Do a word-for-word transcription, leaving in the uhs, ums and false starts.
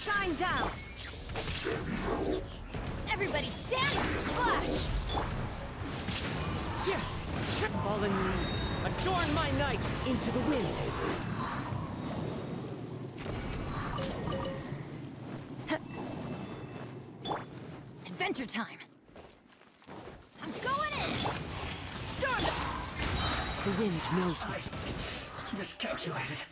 Shine down! Everybody stand! Flash! Fallen leaves, adorn my night into the wind. Adventure time! I'm going in! Storm! The wind knows me. Miscalculated.